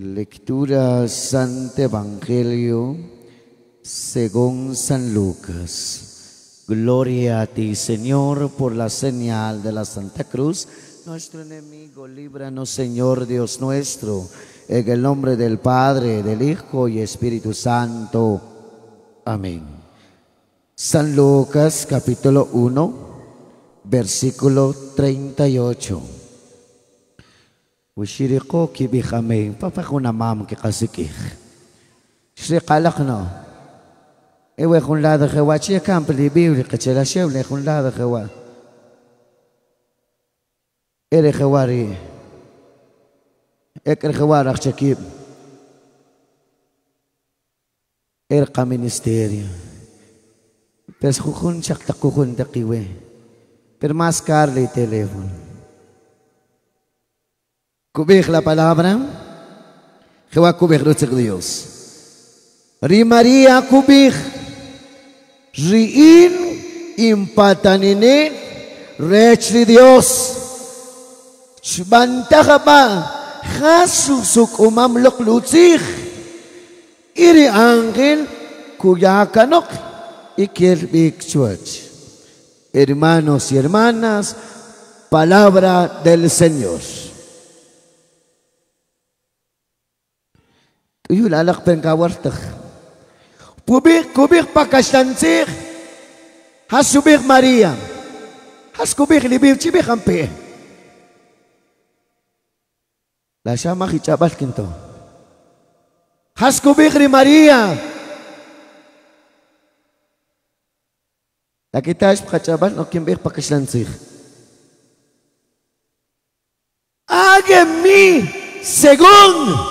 Lectura Santo Evangelio según San Lucas. Gloria a ti, Señor, por la señal de la Santa Cruz. Nuestro enemigo, líbranos, Señor Dios nuestro, en el nombre del Padre, del Hijo y Espíritu Santo. Amén. San Lucas, capítulo 1, versículo 38. Wishiriko kibihame, papakunamam kikasikih. Shikalak no. Ewe kung lada kawa, chiya kampali bibli kachela shevle kung lada kawa. Ere kawari. Eker kawarak chakib. Ka ministerio. Pero kukun chak takukun takiwe. Pero mas karli teléfono. Cubrir la palabra, que va a cubrir Dios. Ri María cubrir, riin impatanine, rechli Dios. Shbantakaba, Jesusuk umamlok lutzich, iri angel kuyakanok ikirbik church. Hermanos y hermanas, palabra del Señor. Yul alak pen kawartak. Kubik pakashansir. Has subik Maria. Has kubik libir chibik ampe. La siya makichabal kinto. Has kubik ri Maria. La kita is pakachabal no kimbik pakashansir. Age mi según.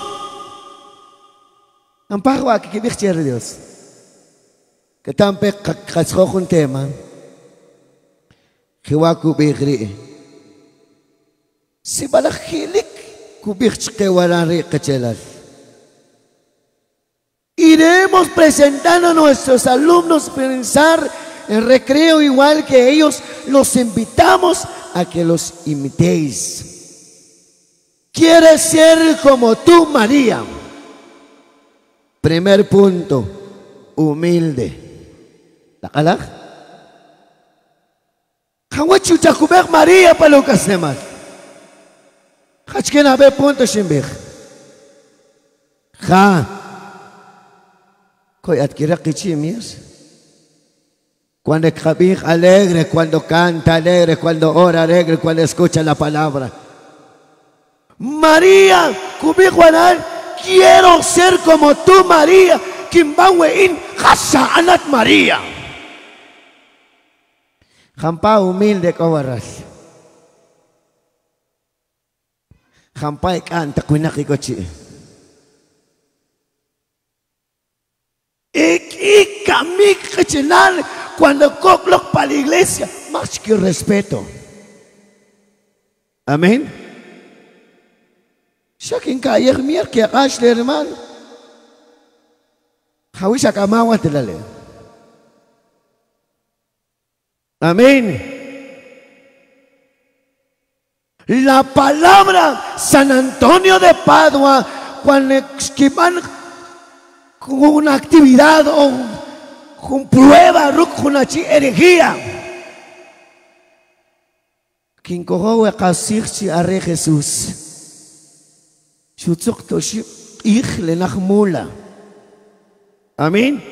Ang pakwa kikibik siya Diyos. Katampe kasko kong tema. Kiwa kubikri. Si balakilik kubik chikewarari kachelas. Iremos presentando a nuestros alumnos pensar en recreo igual que ellos. Los invitamos a que los imitéis. ¿Quieres ser como tú, María? Primer punto, humilde. ¿Nakalak? Kawat chucha kubek María palukas naman. Kachkin habe punto shimbik. Ha. Koy adquirir kichimias. Cuando kabik alegre, cuando canta alegre, cuando ora alegre, cuando escucha la palabra. María, kubik wanal. Quiero ser como tú, María. Kimbawein Hasa Anat María. Jampa humilde kawaras. Jampa ikanta kuinakikochi. Ikamik kachinal cuando coklok para la iglesia. Más que respeto. Amén. Shakin kaya mir kaya kash le hermano. Hawisha kamawa tilale. Amén. La palabra San Antonio de Padua cuando esquivan con una actividad o con prueba con una herejía. Quien cojo a casirse a re Jesús. Shutzuk toship ich lenachmula. Amén.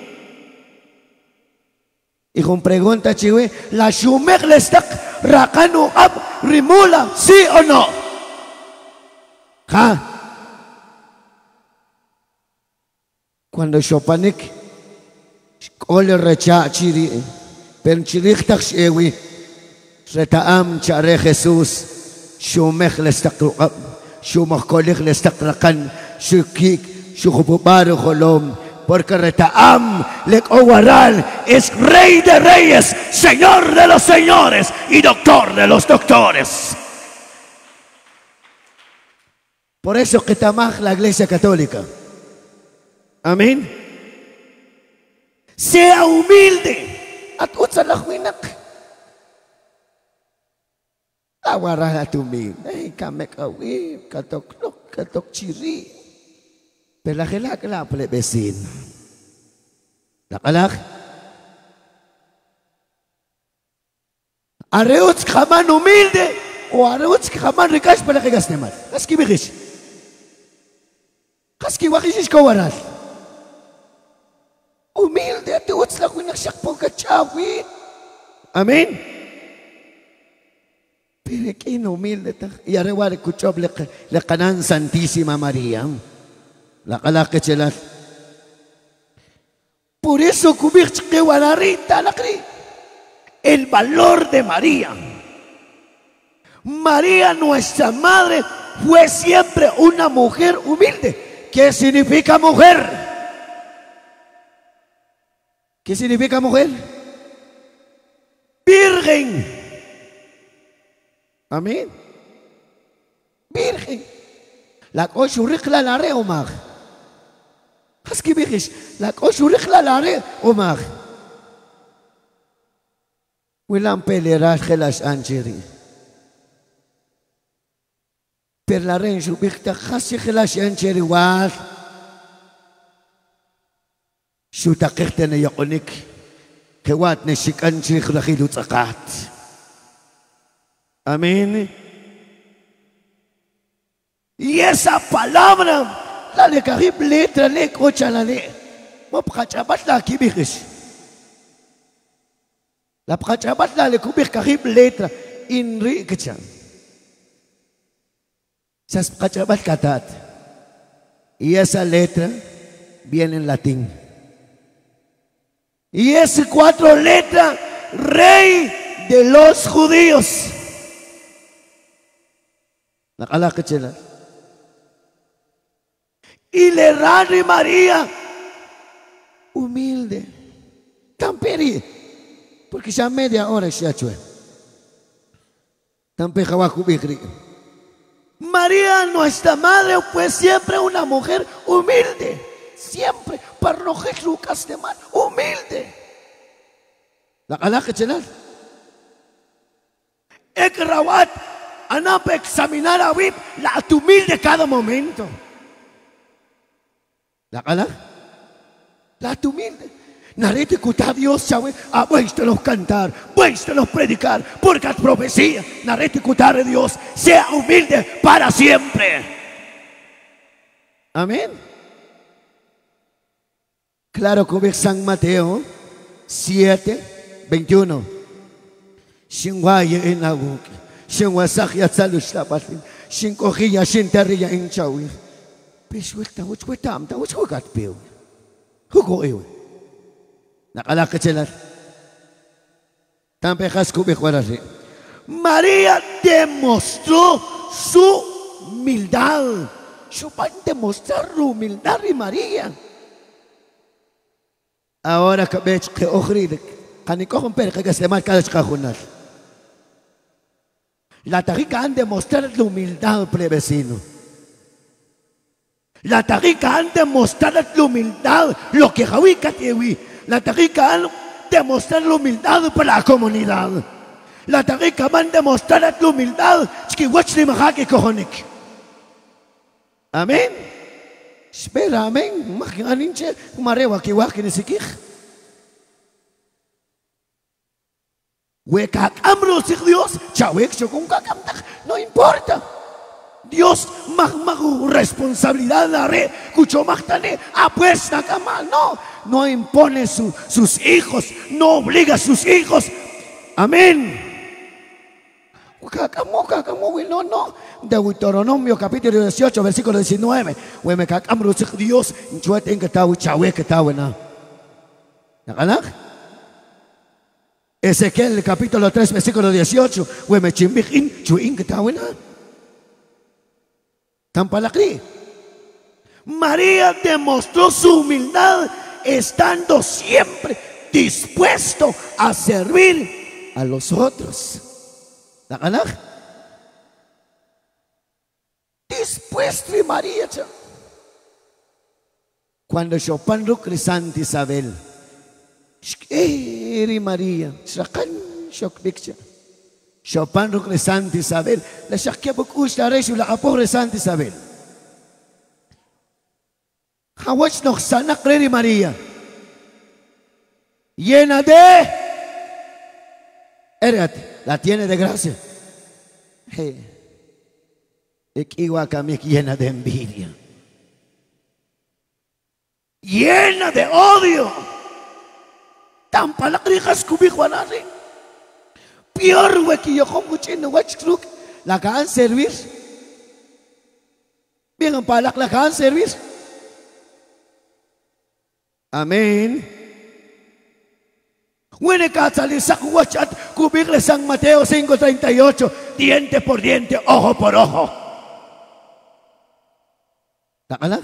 Y con pregunta chiwe, la shumek lestak rakanu ab rimula, ¿sí o no? ¿Ja? Cuando shopanik ole recha chiri, pen chirichtak shewi, retaam chare Jesús, shumek lestak ab. Shumakolik lestakrakan shukik shukubaro kolom porque Retaam Lekowaral es Rey de Reyes, Señor de los Señores y Doctor de los Doctores. Por eso que tamaj la Iglesia Católica. Amén. Sea humilde. At utsalakwinak. Awaraha tumi. Ay kamek awi. Katok chiri. Pelakilakla plebesin. Lakalak. Areutz jamán humilde o areutz jamán ricas para que gaste mal. Kaski bigish. Kaski wakish kawaral. Humilde te utz la kuinaksyak pagkachawi. Amen. Pero que humilde ta. Y arewar kuchob le canan Santísima María. La calake chelas. Por eso cubich que guararita la cri. El valor de María. María, nuestra madre, fue siempre una mujer humilde. ¿Qué significa mujer? ¿Qué significa mujer? Virgen. Amén. Virgen. La cochurricla la re omar. Haski bigish. La cochurricla la re omar. Wilan peleras gelas anjeri. Per la reine subikta khasi gelas anjeri wal. Shuta qirtene yaqunik. Kewat neshik anjeri khakhilu tsaqat. Amén. Y esa palabra la le carib letra le cocha la le. Mo prachabat la kibigish. La prachabat la le kubir carib letra inri kechan. Esas prachabat katat. Y esa letra viene en latín. Y es 4 letras, Rey de los judíos. La cala kechela. Y le rani María humilde. Tamperi. Porque ya media hora se ha hecho. Tampeja bajo bigri. María, nuestra madre, fue siempre una mujer humilde. Siempre. Para no Lucas de mal. Humilde. La cala kechela. Ekrawat. Ana para examinar a Wib la humilde cada momento. ¿La cala? La humilde. Narete cuta Dios, ¿sabe? A vuestros cantar, vuestros predicar, porque es profecía. Narete cutar de Dios, sea humilde para siempre. Amén. Claro que San Mateo 7:21. Shinwaye en la boca. Shin wasakya tsalushta batin. Shin kohiya shin tariya in chawi. Pishwita wuchwita amta wuchwagat pio. Hugo ewe. Nakalaka chelar. Tampejas kubikwarashi. María demostró su humildad. Su padre demostrar su humildad y María. Ahora que ves que ojride. Kanikohon per que se marca las cajonas. La tarica han de mostrar la humildad, plebecino. La tarica han de mostrar la humildad, lo que Javica tiene. La tarica han de mostrar la humildad para la comunidad. La tarica han de mostrar la humildad, que watch mahaki kohonik. Amén. Espera, amén. Imagínate, marewa que waki ni sikih. Dios, no importa. Dios responsabilidad daré, cucho magtane, apuesta cama, no impone sus hijos, no obliga a sus hijos. Amén. No. Deuteronomio capítulo 18, versículo 19. Dios, Ezequiel capítulo 3 versículo 18. María demostró su humildad estando siempre dispuesto a servir a los otros. Dispuesto y María. Cuando Chopin Santa Isabel. Eri María, Shakan Shok Picture. Chopin Santa Isabel, la Shakia Bokush la Reshu la Apore Santa Isabel. Hawach no sana cree María. Llena de Érate, la tiene de gracia. Equiwacamik llena de envidia. Llena de odio. Tan palacrijas cubijuanari. Peor huequi yo como chino wachkruk. La can servir. Bien palak la can servir. Amén. Huene catzali sacuachat cubirle San Mateo 5:38. Diente por diente, ojo por ojo. ¿Takalak?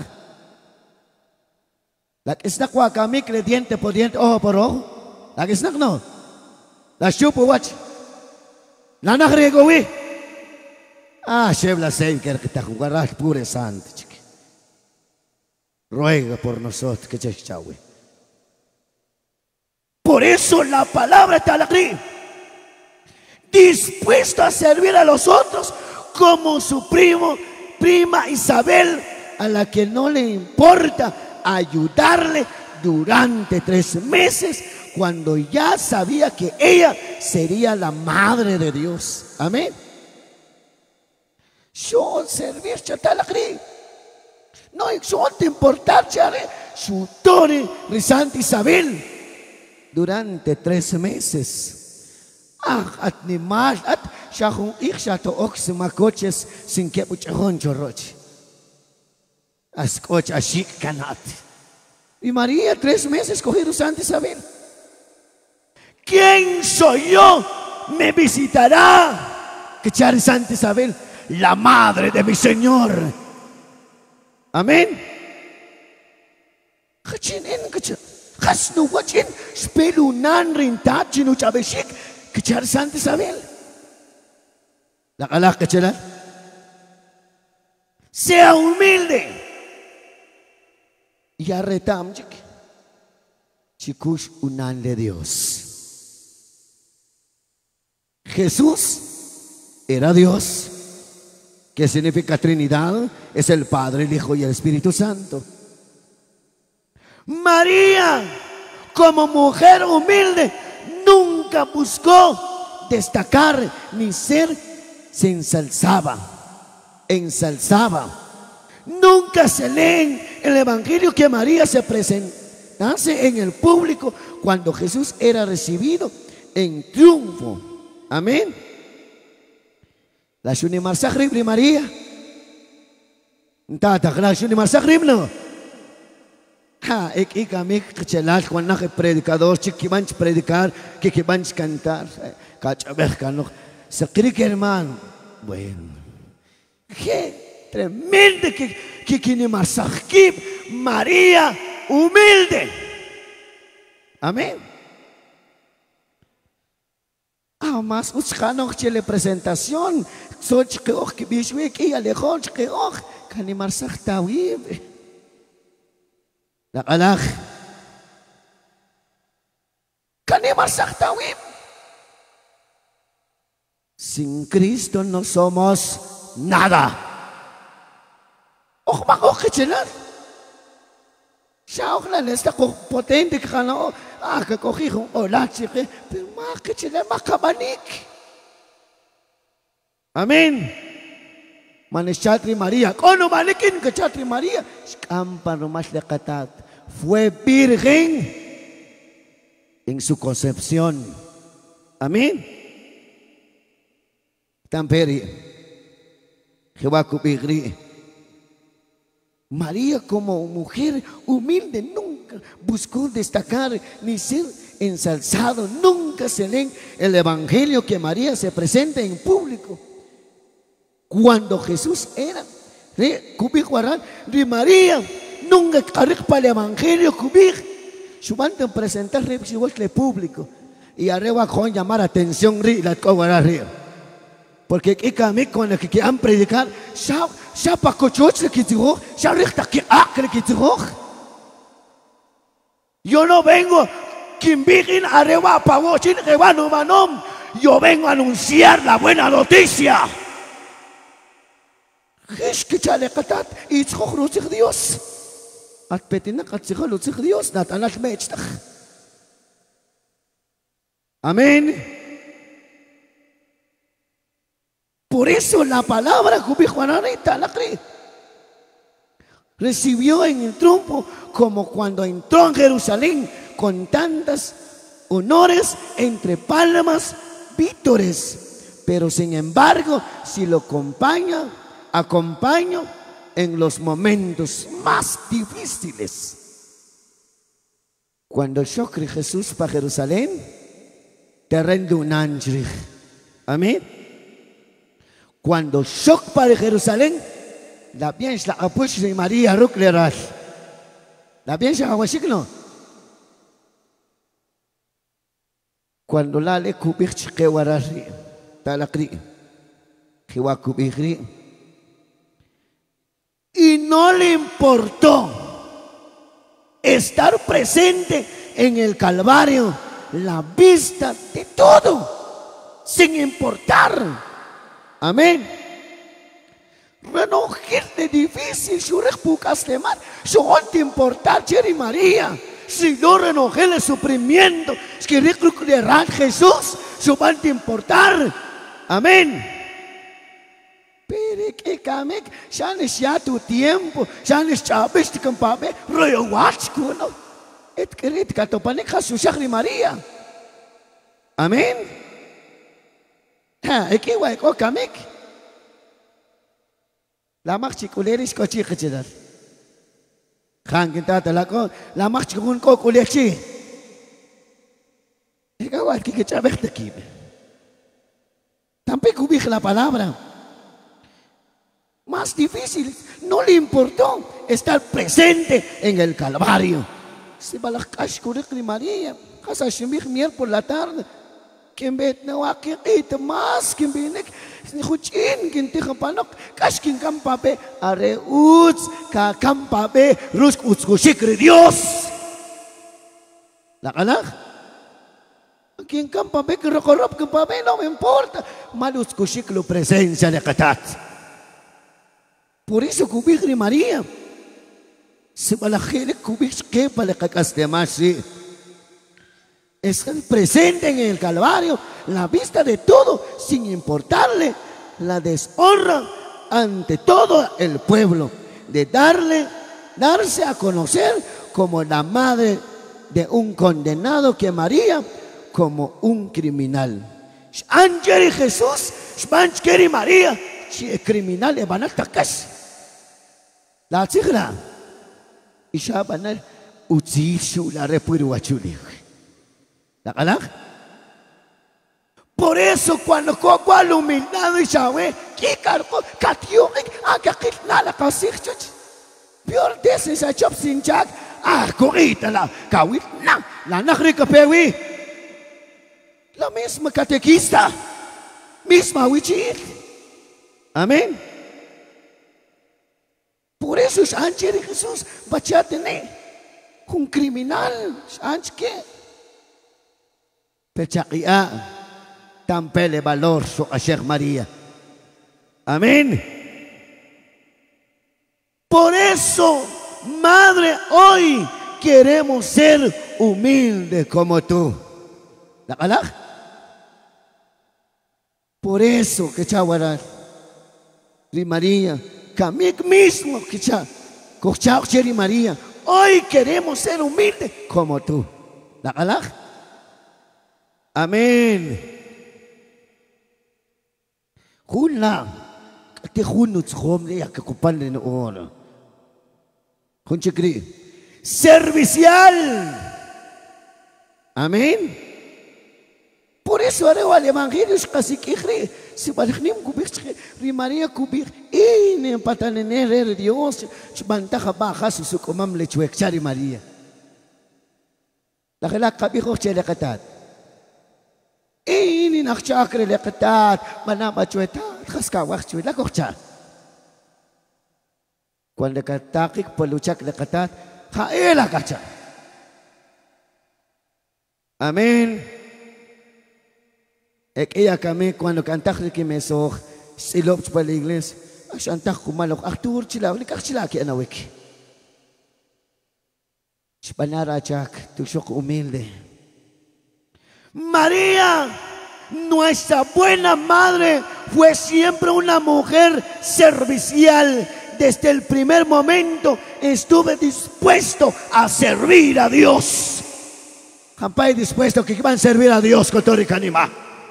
La isnak wakamik le diente por diente, ojo por ojo. La isnak no. La chupo wach. La nagregowi. Shebla Seiker que te jugarás pure santo, chique. Ruega por nosotros que chawi. Por eso la palabra talagrí, dispuesto a servir a los otros como su prima Isabel, a la que no le importa ayudarle durante 3 meses, cuando ya sabía que ella sería la madre de Dios. Amén. Yo servir talagrí. No te importar, chare, su tore, Santa Isabel. Durante 3 meses. At ni mas at siya kung siya to ox makoches sin kepuchon choroch. As coach ashik kanat. Y María 3 meses cogió Santa Isabel. ¿Quién soy yo? Me visitará. Que char Santa Isabel, la madre de mi Señor. Amén. Kachinin kachin. Kasno wachin spelunan rintat chinu chabeshik kechar Santa Isabel. Lakalak kechalan. Sea humilde. Y arretam chikush unan de Dios. Jesús era Dios, que significa Trinidad, es el Padre, el Hijo y el Espíritu Santo. María, como mujer humilde, nunca buscó destacar ni ser, se ensalzaba. Nunca se lee en el Evangelio que María se presentase en el público cuando Jesús era recibido en triunfo. Amén. La Shunimar Sahrib de María. La Shunimar Sahrib no. Amik kechelal cuando que predicador chiquibanch predicar chiquibanch cantar cachabej cano se cree que hermano bueno qué tremendo que ni masajib María humilde. Amén. Más uscano chile presentación soch que och que bishwe que alejón que och cani marsaj tawib. Nakalak. Kanimar saktawim. Sin Cristo no somos nada. Och makok kechelan. Siya ok na lesta ko potente ka na o. Kakoki kong olat siya. Pero makachelan makabanik. Amen. Manishatri María. Kono manikin ke Chatri María. Kampan rumas lekatat. Fue virgen en su concepción. Amén. Tamperi. Jehová kubigri. María como mujer humilde nunca buscó destacar ni ser ensalzado. Nunca se lee el Evangelio que María se presenta en público. Cuando Jesús era de María, nunca carik para el Evangelio cubir. Su banda presentar el público y arriba con llamar atención la porque aquí cuando que han predicar ya para cochoche que dijo ya recta que acre que dijo. Yo no vengo Kimbigin arriba para wochin rebano manom. Yo vengo a anunciar la buena noticia. Es que chale catat y Dios. At petinak at sikalutsik Dios nat anak mechtak. Amén. Por eso la palabra recibió en el triunfo como cuando entró en Jerusalén con tantas honores entre palmas, vítores. Pero sin embargo, si lo acompaño en los momentos más difíciles. Cuando yo creí Jesús para Jerusalén, terreno un ángel. Amén. Cuando yo para Jerusalén, la piensa apuesta de María Rucleras. La piensa a Washington. Cuando la le cubich que warari, talakri, que wa kubihri. Y no le importó estar presente en el Calvario, la vista de todo, sin importar. Amén. Renojirle difícil, shurek pucas de mar, no te importar, Jerry María. Si no renojele sufrimiento, es que recluirán Jesús, no van a importar. Amén. Pero que camek, ya no es ya tu tiempo, ya no es ya ves que pape, rollo watchkuno. Et querit catopanek Jesús, Jerry María. Amén. Ha, aquí voy a camek. La machiculeris cochi kecedar. Khan kita telako, la machicun ko kulechi. Ikaw que kichabek tekibe. Tampoco vi la palabra. Más difícil, no le importó estar presente en el Calvario. Se va la cash curicri María, casa shimich mier por la tarde. Quien ve no aquí quita más, quien viene ni huchin, quien te japanok, cash quien campabe, are uts, ka campabe, rusk utsushikri Dios. La calag. Quien campabe que recorrop que pabe no me importa, malus kushiklo presencia de catat. Por eso cubigri María. Se va la gente cubig que para que castemasi. Están presentes en el Calvario, la vista de todo, sin importarle la deshonra ante todo el pueblo, de darse a conocer como la madre de un condenado, que María como un criminal. Ángel Jesús, Ángel María, si es criminal, le van a atacar. La chigra, y ya van a utilizar la repuruachuli. Por eso cuando coco iluminado y sabe que cargo cationic agakit la casichach peor des is a chop sin jack corita la kawit la nagrika pewi la misma catequista misma wichit. Amén. Por eso es Ángel de Jesús bachatene un criminal Ángel que Pechakia tampele valor so a Sheikh María. Amén. Por eso, madre, hoy queremos ser humildes como tú. ¿La calaj? Por eso que chawaran María, Kamik mismo que cochao Cheri María, hoy queremos ser humildes como tú. ¿La calaj? Amén. Huna, te hunut hombre ya que ocupan en oro. Conchecri, servicial. Amén. Por eso ahora el evangelio es casi que cree. Si valgnim kubir, María kubir, y ne patanener Dios, bantaja baja su comam le chuechari María. La que la cabijo chele catat. Ini nak cakre leketat, mana bacuetat, kaska waktu la kokcha. Cuando katakik pelucak leketat, kaela kaca. Amén. Ella kami cuando cantak que me soh silop para la iglesia, asantak kumalok aktur chila, ni kak chila ki anawik. Chpanarachak, tushok humilde. María, nuestra buena madre, fue siempre una mujer servicial. Desde el primer momento estuve dispuesto a servir a Dios. Jampay dispuesto que van a servir a Dios con todo y canima.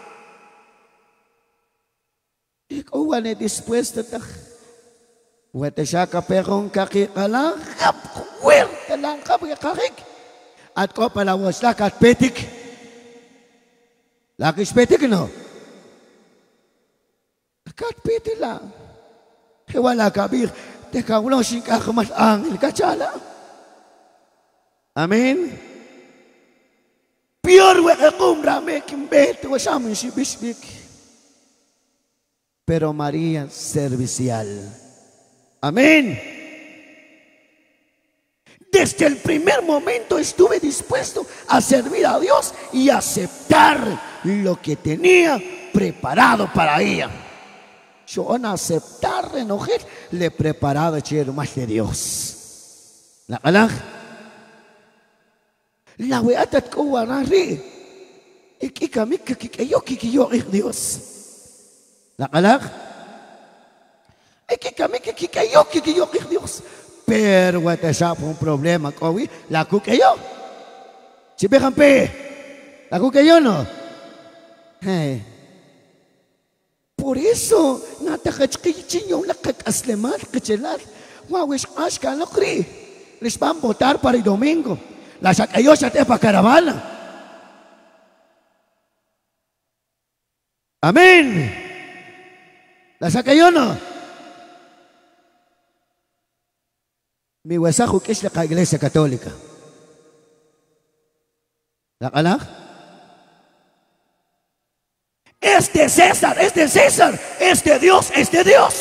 Y como dispuesto ta. Wete shaka perong kakikala, kap fuerte lang kakik. At ko pala wasla kat petik. Lakis petik no. Kat petik lang. Wala kabir. Teka ulang singka kemas angin kacala. Amin. Pior weke kumbra mekin bete wasamin si bisbik. Pero María servicial. Amén. Desde el primer momento estuve dispuesto a servir a Dios y aceptar lo que tenía preparado para ella. Yo van a aceptar, enojar, le preparaba echar más de Dios. La calaj. La weata tkuwarari. Ikikamik kikiyo kikiyo Dios. La calaj. Ikikamik kikiyo kikiyo Dios. Pero weata siya po un problema kawi. La kukayo. Sibekan pe. La kukayo no. Hey. Por eso, natakachkichino nakakaslemal, kachelar. Wawish ashka lakri. Les van a votar para el domingo. La sacayo sa tepa caravana. Amén. La sacayo no. Mi huesajo que es la iglesia católica. ¿La calaj? Es de César, es de César, es de Dios, es de Dios.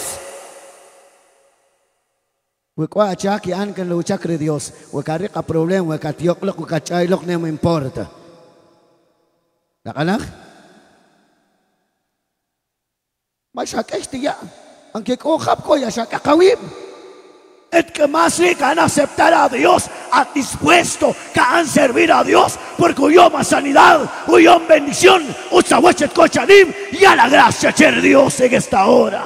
Hueco achaki anken lo chakre Dios, huecarrica problema, huecatioclo, huecachailok no me importa. ¿La calaj? Mashak este ya, aunque cojap koya shakakawim. Es que más rica han aceptar a Dios, han dispuesto que han servir a Dios, porque huyoma sanidad, huyom bendición, utsawachet kochanim, y a la gracia cher Dios en esta hora.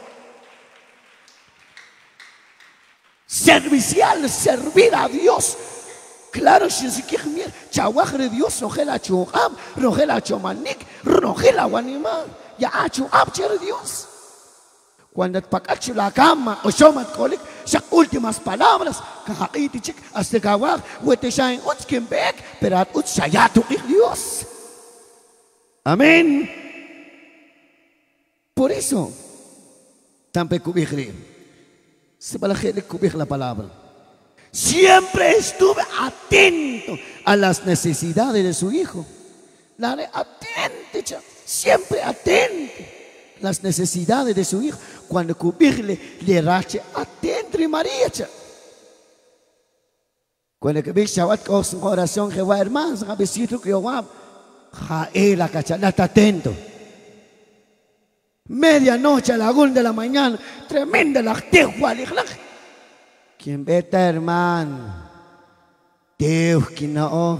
Servicial, servir a Dios. Claro, si se quiere mirar, chawajre Dios, rojela chuam, rojela chomanik, rojela wanima, ya chuam cher Dios. Cuando pacacho la cama o shomat kolik, sak últimas palabras, kakakiti chik, hasta kawak, wete shain uts kimbek, pero at uts shayato Dios. Amén. Por eso, tampe kubikri, se balajele kubik la palabra. Siempre estuve atento a las necesidades de su hijo. Dale, atento, siempre atento. Las necesidades de su hijo. Cuando cubrirle le rache atento María. Cuando que bicha wat con su corazón que va hermanos, a besito que yo va, la cachalata atento. Medianoche a la 1 de la mañana, tremenda la tegua. Quien vete hermano, Dios que no.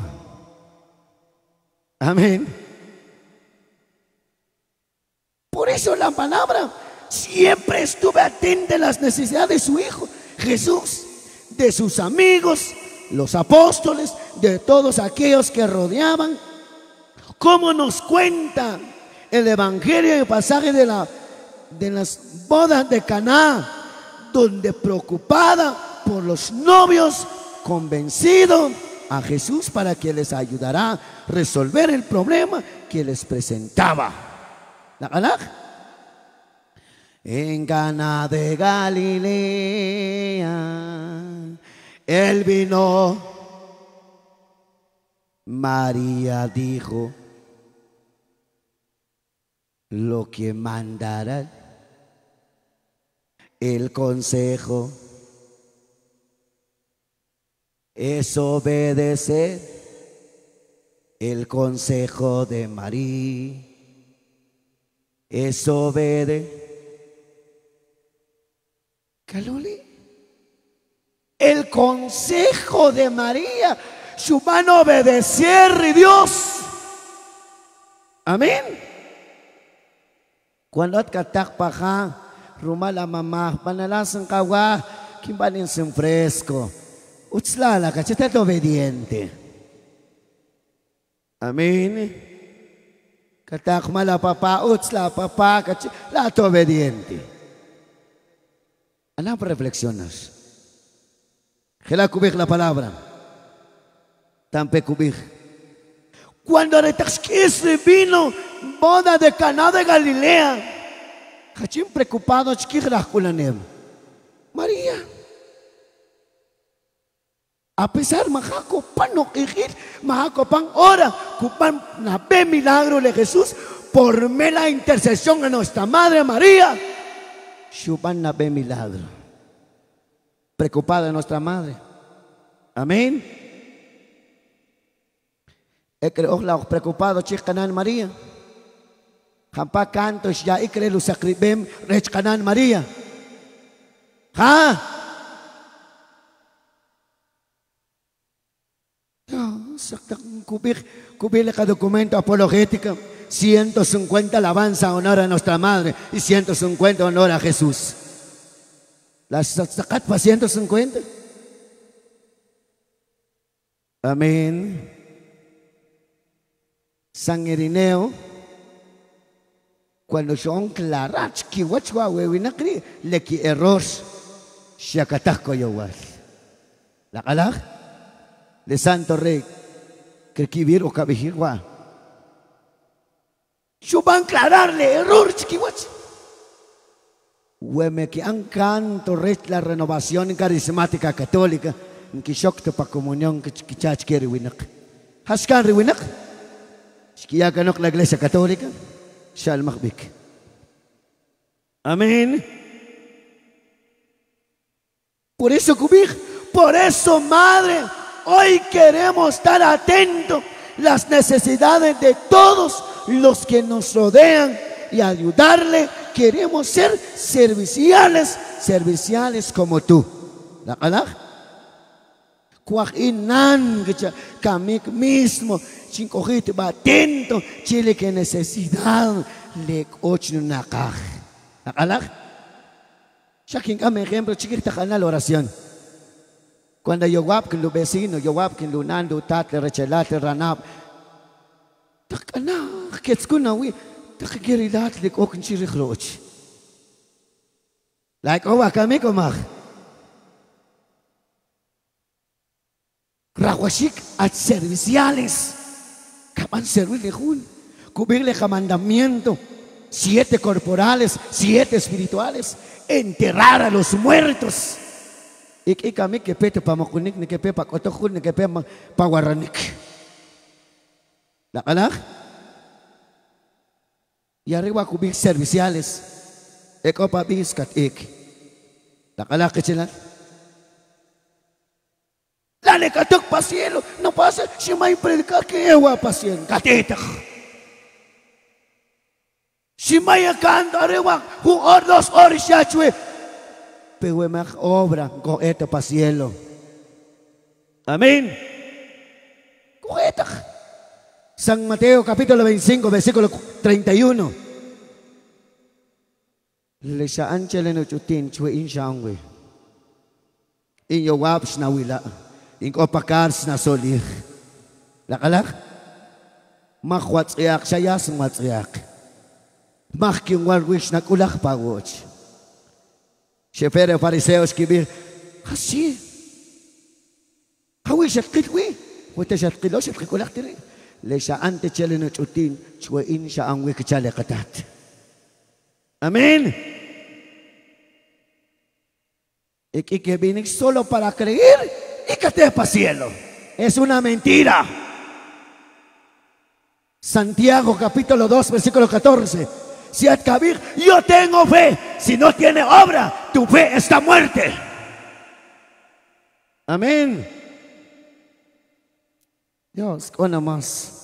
Amén. Por eso la palabra, siempre estuve atenta a las necesidades de su hijo Jesús, de sus amigos, los apóstoles, de todos aquellos que rodeaban. Como nos cuenta el evangelio, el pasaje de las bodas de Caná, donde preocupada por los novios, convencido a Jesús para que les ayudara a resolver el problema que les presentaba. ¿La calaj? En Caná de Galilea, él vino. María dijo lo que mandará el consejo es obedecer el consejo de María. Es obedecer. Caloli. El consejo de María, su mano obedecer a Dios. Amén. Cuando at katak pa ka, rumala mama, panalasang kawa, kimbanin sin fresco. Utslala ka, chita obediente. Amén. Katak mala papa, utsla papa, lahat obediente. Ano reflexionas? Kailan kubik la palabra? Tampe kubik. Cuando retaxquis vino boda de Caná de Galilea, Hachim preocupado chikirahkulanem. María. A pesar majako panokijil, majako pan ora, kupan na ve milagro de Jesús por la intercesión de nuestra Madre María. Shuban na ve milagro. Preocupada de nuestra Madre. Amén. Creo preocupado chikanan María. Hampa cantos ya ikrelu sakribem rech kanan María. Ha? Cubile ka documento apologética. 150 alabanza honor a nuestra Madre y 150 honor a Jesús. Las sacat pa 150. Amén. San Irineo, cuando son clarach ki wachwa wewinakri leki error shakatak yowal. La kalah de Santo Rey que kibir o kabihirwa. Shuban clararle error chiquiwach. Weme que han canto la renovación carismática católica en que shokta pa comunión que chach quiere winak. Haskan riwinak. Shkia kanok la iglesia católica. Shal makbik. Amén. Por eso kubik, por eso Madre, hoy queremos estar atentos las necesidades de todos los que nos rodean y ayudarle. Queremos ser serviciales como tú. ¿La calaj? Cuajinan, camik mismo, chincojito, atento, chile que necesidad le ochnunakaj. ¿La calaj? Shakin kame ejemplo, chiquita canal oración. Cuando yo guap que los vecinos, yo guap que lunando, tatle, rechelate, ranap. Takana, que es kuna wi. Takigirilat lik ook een chirikroch. Like owa kami komach. Rawashik at serviciales. Kaman servirle jun. Cubrirle mandamiento. 7 corporales, 7 espirituales. Enterrar a los muertos. Y kami que pete pa makunik, ni que pe pa kotokhun, ni que pe pa waranik. ¿La calaj? Y arriba kubik serviciales. Eko pa biskat ik. La calaj que chilan. Dale katok pa cielo. No pasa. Si may predicar que ewa pa cielo. Katitak. Si may akando arriba. 1 or 2 horas ya chue. Pero me obra con esto pa cielo. Amén. Kuetak. San Mateo capítulo 25 versículo 31. Le saan chele no chutin chue in shangwe. In yo waps na wila. In opakars na solir. Lakalak. Makwats iyak sayas mats iyak. Making warwish na kulak pagoch. Shefere fariseos kibir. Hasi. Hawish at kitwi. Wata shat kilos at kikulak tiri. Lesa ante chale no chutin chuain siya ang wikachale katat. Amén. Que vienen solo para creer y que te pa cielo. Es una mentira. Santiago capítulo 2 versículo 14. Si adkabir, yo tengo fe. Si no tiene obra, tu fe está muerte. Amén. Dios, con más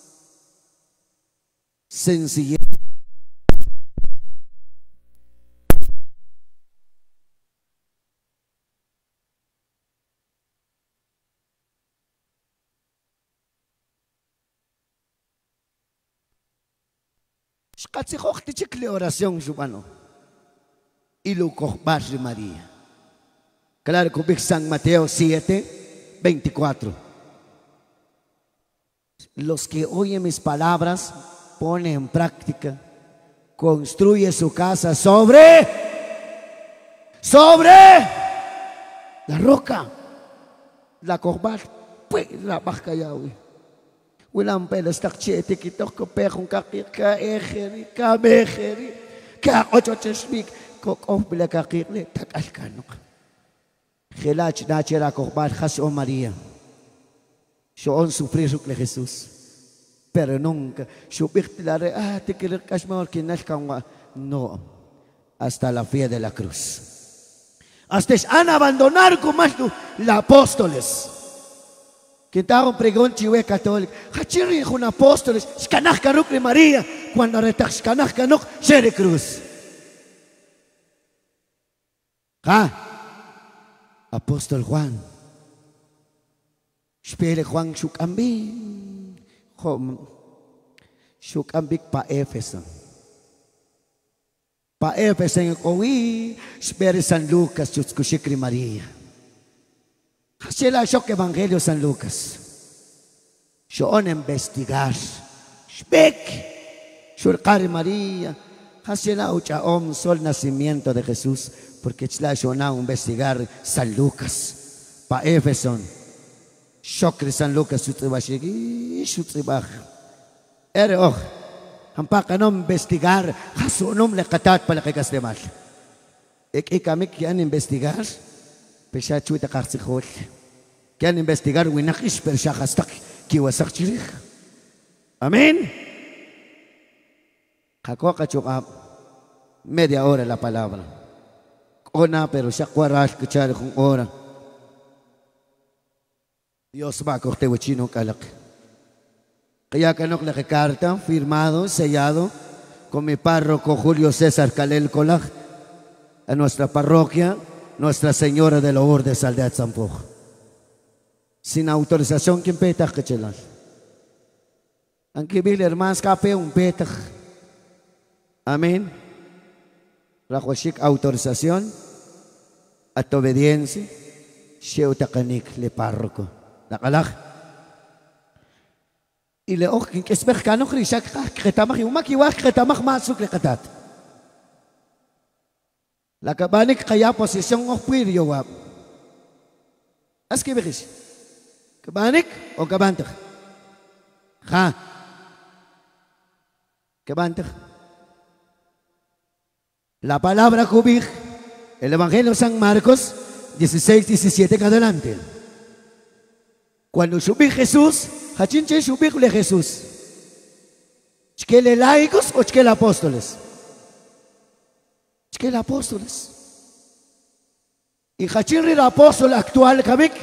sencillez. Katsihok tichikle oración subano. Y Lucas Barri María. Claro que San Mateo 7, 24. Los que oyen mis palabras ponen en práctica, construye su casa sobre la roca, la corbar, pues la baja ya, güey. Wilang pelas takchete kitok ko pekong kakir ka ejeri ka mejeri ka ocho chesmik kok bila kakir le tak alkanok. Gelach nachera korban has o María. Shoon sufrir le Jesús. Pero nunca subirtilare te querer kashmor kinal kanwa no hasta la fe de la cruz. Hasta han abandonar como los apóstoles. Kita akong pregon chiwe katolik. Hachiri kun apóstoles, skanah kanuk ni Maria, cuando retak skanah kanuk seri cruz. Apóstol Juan. Spele Juan shukambing. Shukambik pa Efeso. Pa Efeso ng kowi, spere San Lucas chutkushikri Maria. Sila siya Evangelio San Lucas. Siyon investigar. Speak. Surkari María. Sila ucha sol nacimiento de Jesús. Porque sila siya na investigar San Lucas. Pa Efeson. Syokri San Lucas. Sutribashigi. Sutribah. Hampak ano investigar. Hasunom lekatat pala kay kasdemal. Ikamik yan investigar. Pesha chuita karsikol. Kaya investigar winakis pero siya kastak kiwasak chirich. Amen. Kako kachukap media hora la palabra. Ona pero siya kwaras kuchari kung ora. Dios va a corte chino kalak. Kaya kanok la carta firmado, sellado con mi párroco Julio César Calel Colaj a nuestra parroquia. Nuestra Señora de Lourdes Aldea Zampuj. Sin autorización, ¿quién petach que chelas? Aunque vi hermanos cape un petach. Amén. Rajoshik autorización, a tu obediencia, sheutakanik le párroco. Nakalak. Y le ojo que es mexicano krishak kretamach yumakiwak kretamach masuk le katat. La kabanik kaya posisyon o puiryo wap. Aski bekis. Kabanik o kabantak? Kabantak. La palabra kubik, el Evangelio San Marcos 16, 17 en adelante. Cuando subí Jesús, hachinche subí le Jesús. ¿Chquele laicos o chquele apóstoles? Que el apóstoles y Hachirri el apóstol actual Kabik,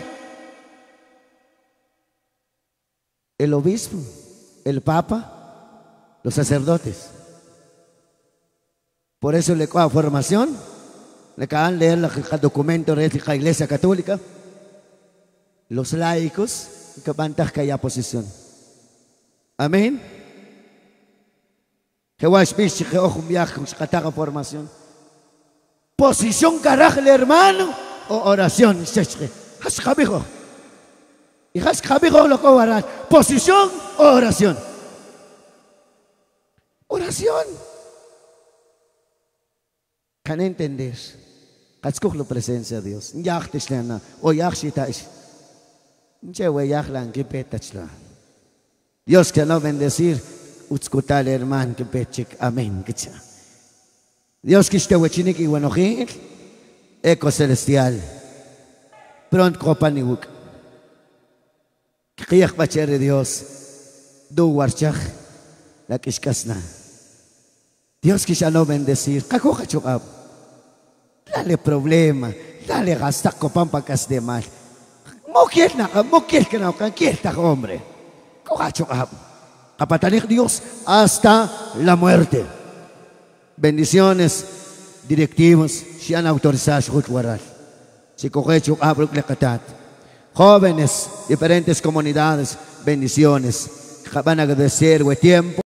el obispo, el papa, los sacerdotes. Por eso le coa formación, le caen leer el documento de la Iglesia Católica, los laicos que van a caer posición. Amén. Que vas bichi que ojo viaje con su formación. Posición carajle hermano o oración. Hascabijo. Y hascabijo lo cobarán. Posición o oración. Oración. Can entender. Katskuk la presencia de Dios. Yachtishleana o yachitash. Nchewe yachlan que petachla. Dios que no bendecir. Utskutal hermano que pechik. Amén. Dios que esté huechinik y buenojil, eco celestial, pronto copaniuk. Kiyak bachere Dios, du warchach, la kishkasna. Dios que ya no bendecir, kako kachukab. Dale problema, dale gastar copan pa cas de mal. Mokiel que no canquieta, hombre. Kokachukab. Kapatanik Dios hasta la muerte. Bendiciones, directivos, si han autorizado su guaral. Si cogecho abro catat. Jóvenes, diferentes comunidades, bendiciones. Van a agradecer, tiempo.